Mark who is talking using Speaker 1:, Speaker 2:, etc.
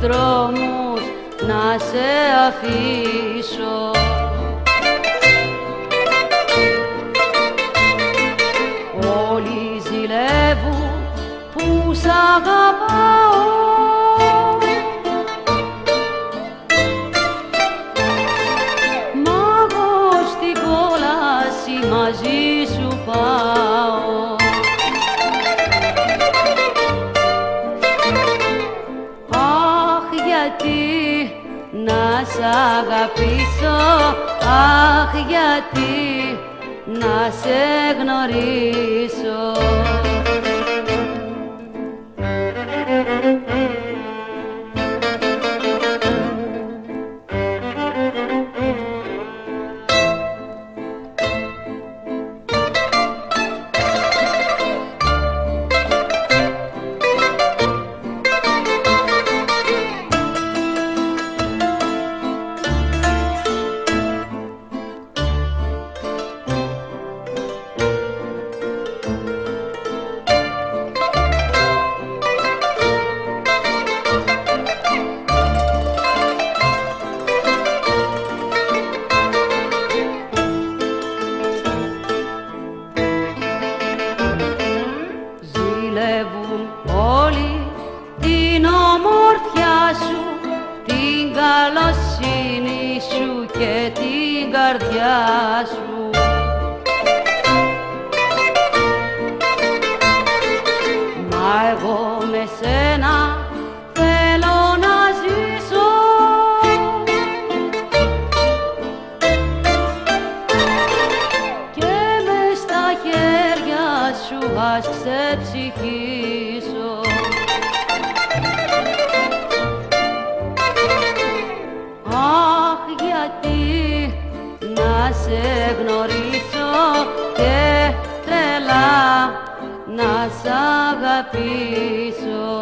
Speaker 1: δρόμους να σε αφήσω. Όλοι ζηλεύουν που σ' αγαπάω, μα εγώ στην κόλαση μαζί σου πάω. Αχ, γιατί να σ' αγαπήσω, αχ, γιατί να σε γνωρίσω. Ζηλεύουν όλοι την ομορφιά σου, την καλοσύνη σου και την καρδιά σου. Μα εγώ με σένα θέλω να ζήσω, και μες στα χέρια σου ας ξεψυχήσω. Αχ, γιατί να σε γνωρίσω και τρελά να σ' αγαπήσω.